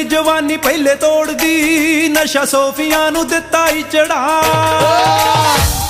दी जवानी पहले तोड़ दी, नशा सोफिया नू दिता ही चढ़ा।